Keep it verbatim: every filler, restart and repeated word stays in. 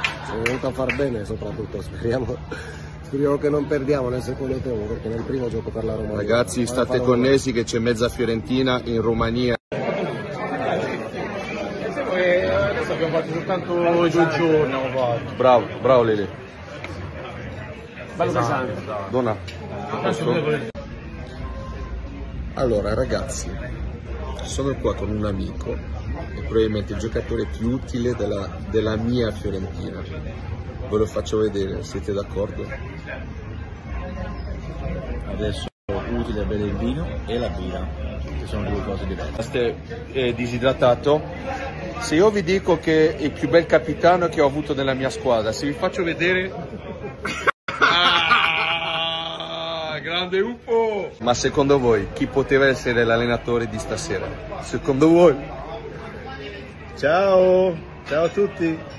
Siamo venuti a far bene soprattutto, speriamo, speriamo che non perdiamo nel secondo tempo, perché nel primo gioco per la Romania. Ragazzi, state connessi che c'è mezza Fiorentina in Romania. Adesso abbiamo fatto soltanto due giorni. Bravo, bravo Lele. Bello pesante. Donna. Allora ragazzi, sono qua con un amico e probabilmente il giocatore più utile della, della mia Fiorentina. Ve lo faccio vedere, siete d'accordo? Adesso utile bere il vino e la birra, che sono due cose diverse. State eh, disidratato. Se io vi dico che è il più bel capitano che ho avuto nella mia squadra, se vi faccio vedere... Ah, grande U F O! Ma secondo voi chi poteva essere l'allenatore di stasera? Secondo voi? Ciao, ciao a tutti!